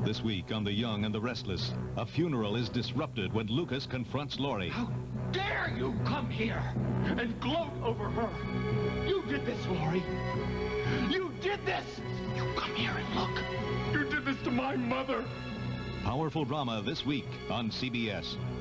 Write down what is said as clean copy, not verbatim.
This week on The Young and the Restless, a funeral is disrupted when Lucas confronts Lorie. How dare you come here and gloat over her? You did this, Lorie. You did this! You come here and look. You did this to my mother. Powerful drama this week on CBS.